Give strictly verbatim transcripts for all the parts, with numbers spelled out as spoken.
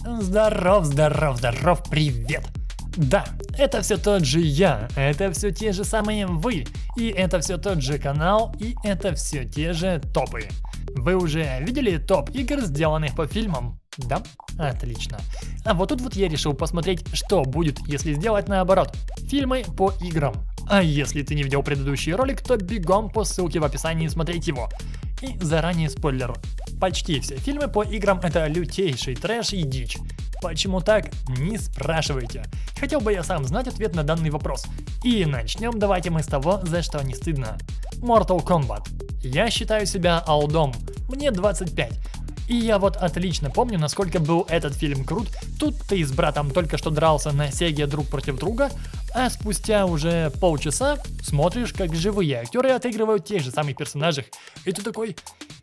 Здоров, здоров, здоров, привет! Да, это все тот же я, это все те же самые вы, и это все тот же канал, и это все те же топы. Вы уже видели топ игр, сделанных по фильмам? Да? Отлично. А вот тут вот я решил посмотреть, что будет, если сделать наоборот. Фильмы по играм. А если ты не видел предыдущий ролик, то бегом по ссылке в описании смотреть его. И заранее спойлер. Почти все фильмы по играм это лютейший трэш и дичь. Почему так? Не спрашивайте. Хотел бы я сам знать ответ на данный вопрос. И начнем давайте мы с того, за что не стыдно. Mortal Kombat. Я считаю себя олдом. Мне двадцать пять. И я вот отлично помню, насколько был этот фильм крут. Тут ты с братом только что дрался на Сеге друг против друга, а спустя уже полчаса смотришь, как живые актеры отыгрывают тех же самых персонажей. И ты такой: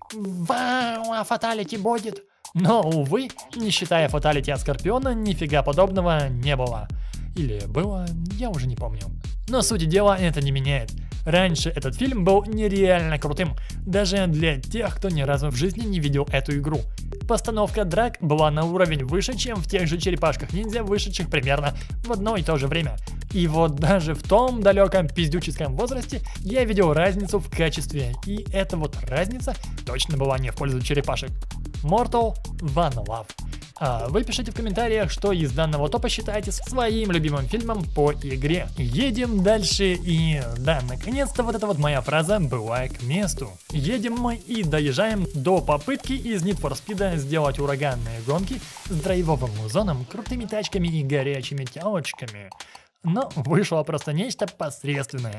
вау, а фаталити будет? Но, увы, не считая фаталити от Скорпиона, нифига подобного не было. Или было, я уже не помню. Но суть дела это не меняет. Раньше этот фильм был нереально крутым, даже для тех, кто ни разу в жизни не видел эту игру. Постановка драк была на уровень выше, чем в тех же черепашках-ниндзя, вышедших примерно в одно и то же время. И вот даже в том далеком пиздюческом возрасте я видел разницу в качестве, и эта вот разница точно была не в пользу черепашек. Mortal One Love. А вы пишите в комментариях, что из данного топа считаете своим любимым фильмом по игре. Едем дальше, и да, наконец-то вот эта вот моя фраза была к месту. Едем мы и доезжаем до попытки из Need for Speed сделать ураганные гонки с драйвовым музоном, крутыми тачками и горячими телочками. Но вышло просто нечто посредственное.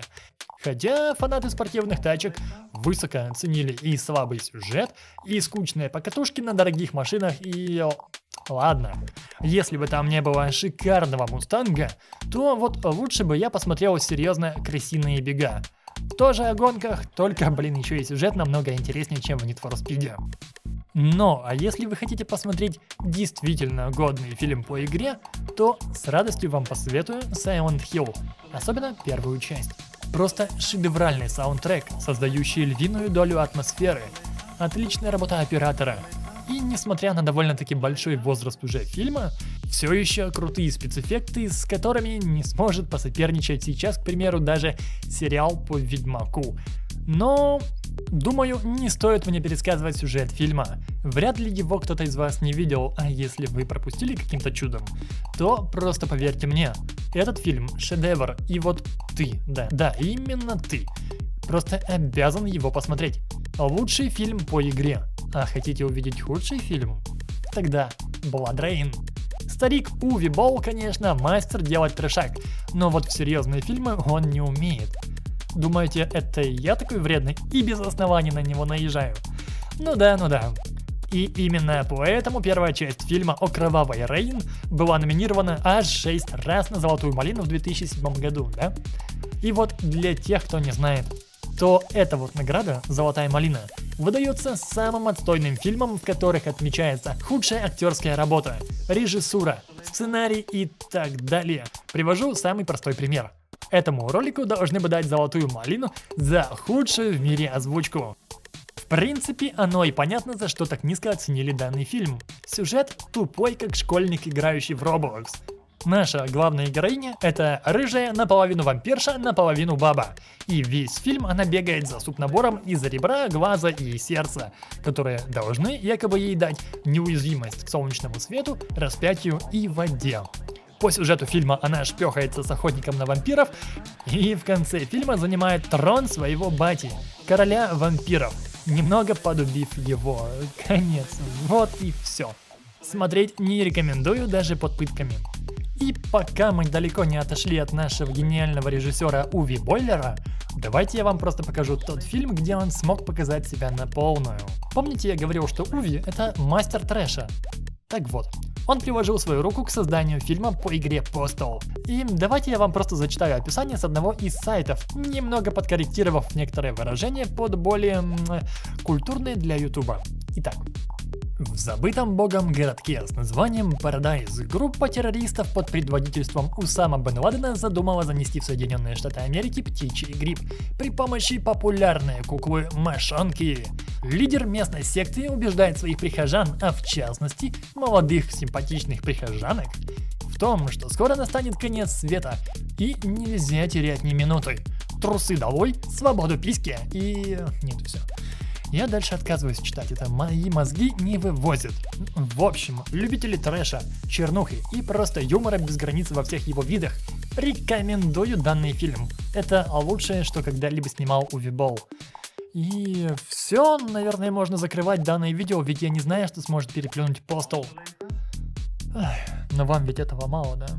Хотя фанаты спортивных тачек высоко оценили и слабый сюжет, и скучные покатушки на дорогих машинах, и... Ладно, если бы там не было шикарного мустанга, то вот лучше бы я посмотрел серьезно крысиные бега. Тоже о гонках, только, блин, еще и сюжет намного интереснее, чем в Need for Speed. Но, а если вы хотите посмотреть действительно годный фильм по игре, то с радостью вам посоветую Silent Hill, особенно первую часть. Просто шедевральный саундтрек, создающий львиную долю атмосферы, отличная работа оператора. И несмотря на довольно-таки большой возраст уже фильма, все еще крутые спецэффекты, с которыми не сможет посоперничать сейчас, к примеру, даже сериал по Ведьмаку. Но, думаю, не стоит мне пересказывать сюжет фильма. Вряд ли его кто-то из вас не видел, а если вы пропустили каким-то чудом, то просто поверьте мне, этот фильм шедевр, и вот ты, да, да, именно ты, просто обязан его посмотреть. Лучший фильм по игре. А хотите увидеть худший фильм? Тогда Blood Rain. Старик Уви Болл, конечно, мастер делать трешак, но вот в серьезные фильмы он не умеет. Думаете, это я такой вредный и без оснований на него наезжаю? Ну да, ну да. И именно поэтому первая часть фильма о кровавой Рейн была номинирована аж шесть раз на Золотую малину в две тысячи седьмом году, да? И вот для тех, кто не знает, то эта вот награда, Золотая малина, выдается самым отстойным фильмам, в которых отмечается худшая актерская работа, режиссура, сценарий и так далее. Привожу самый простой пример. Этому ролику должны бы дать Золотую малину за худшую в мире озвучку. В принципе, оно и понятно, за что так низко оценили данный фильм. Сюжет тупой, как школьник, играющий в Roblox. Наша главная героиня — это рыжая, наполовину вампирша, наполовину баба. И весь фильм она бегает за субнабором из ребра, глаза и сердца, которые должны якобы ей дать неуязвимость к солнечному свету, распятию и воде. По сюжету фильма она шпехается с охотником на вампиров и в конце фильма занимает трон своего бати, короля вампиров, немного подубив его. Конец. Вот и все. Смотреть не рекомендую даже под пытками. И пока мы далеко не отошли от нашего гениального режиссера Уви Боллера, давайте я вам просто покажу тот фильм, где он смог показать себя на полную. Помните, я говорил, что Уви — это мастер трэша? Так вот, он приложил свою руку к созданию фильма по игре Postal. И давайте я вам просто зачитаю описание с одного из сайтов, немного подкорректировав некоторые выражения под более м, культурные для ютуба. Итак. В забытом богом городке с названием Парадайз группа террористов под предводительством Усама бен Ладена задумала занести в Соединенные Штаты Америки птичий грипп при помощи популярной куклы Мошонки. Лидер местной секты убеждает своих прихожан, а в частности молодых симпатичных прихожанок, в том, что скоро настанет конец света и нельзя терять ни минуты. Трусы долой, свободу письки и... нет, все. Я дальше отказываюсь читать, это мои мозги не вывозят. В общем, любители трэша, чернухи и просто юмора без границ во всех его видах, рекомендую данный фильм. Это лучшее, что когда-либо снимал Уви Болл. И все, наверное, можно закрывать данное видео, ведь я не знаю, что сможет переплюнуть Postal. Ах, но вам ведь этого мало, да?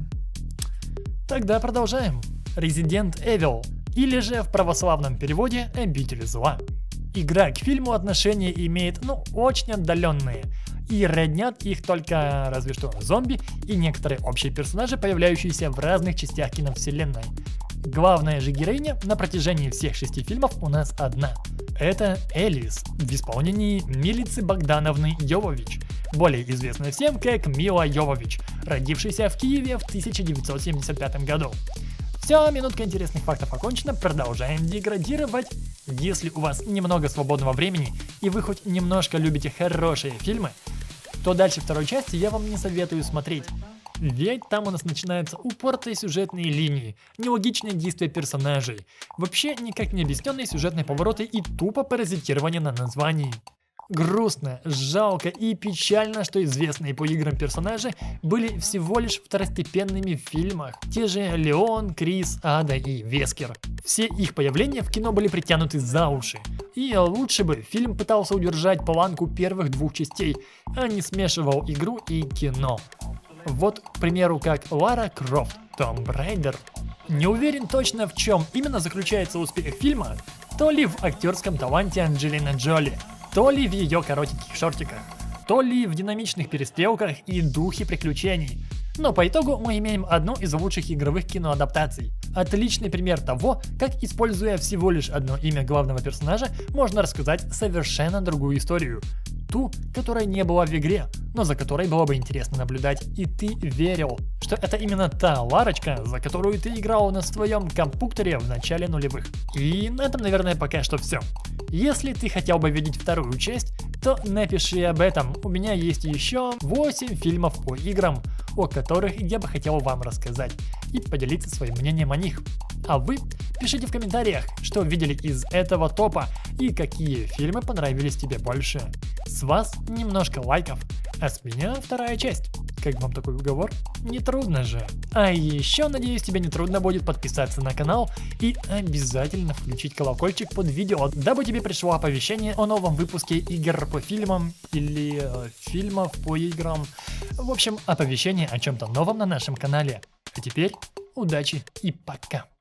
Тогда продолжаем. Resident Evil, или же в православном переводе Обитель зла. Игра к фильму отношения имеет, ну, очень отдаленные, и роднят их только разве что зомби и некоторые общие персонажи, появляющиеся в разных частях киновселенной. Главная же героиня на протяжении всех шести фильмов у нас одна. Это Элис в исполнении Милицы Богдановны Йовович, более известная всем как Мила Йовович, родившаяся в Киеве в тысяча девятьсот семьдесят пятом году. Все, минутка интересных фактов окончена, продолжаем деградировать. Если у вас немного свободного времени и вы хоть немножко любите хорошие фильмы, то дальше второй части я вам не советую смотреть. Ведь там у нас начинаются упоротые сюжетные линии, нелогичные действия персонажей, вообще никак не объясненные сюжетные повороты и тупо паразитирование на названии. Грустно, жалко и печально, что известные по играм персонажи были всего лишь второстепенными в фильмах. Те же Леон, Крис, Ада и Вескер. Все их появления в кино были притянуты за уши. И лучше бы фильм пытался удержать планку первых двух частей, а не смешивал игру и кино. Вот, к примеру, как Лара Крофт, Tomb Raider. Не уверен точно, в чем именно заключается успех фильма, то ли в актерском таланте Анджелины Джоли, то ли в ее коротеньких шортиках, то ли в динамичных перестрелках и духе приключений. Но по итогу мы имеем одну из лучших игровых киноадаптаций. Отличный пример того, как, используя всего лишь одно имя главного персонажа, можно рассказать совершенно другую историю. Ту, которая не была в игре, но за которой было бы интересно наблюдать, и ты верил, что это именно та Ларочка, за которую ты играл на своем компьютере в начале нулевых. И на этом, наверное, пока что все. Если ты хотел бы видеть вторую часть, то напиши об этом. У меня есть еще восемь фильмов по играм, о которых я бы хотел вам рассказать и поделиться своим мнением о них. А вы пишите в комментариях, что видели из этого топа и какие фильмы понравились тебе больше. С вас немножко лайков, а с меня вторая часть. Как вам такой уговор? Нетрудно же. А еще, надеюсь, тебе не трудно будет подписаться на канал и обязательно включить колокольчик под видео, дабы тебе пришло оповещение о новом выпуске игр по фильмам или э, фильмов по играм. В общем, оповещение о чем-то новом на нашем канале. А теперь удачи и пока.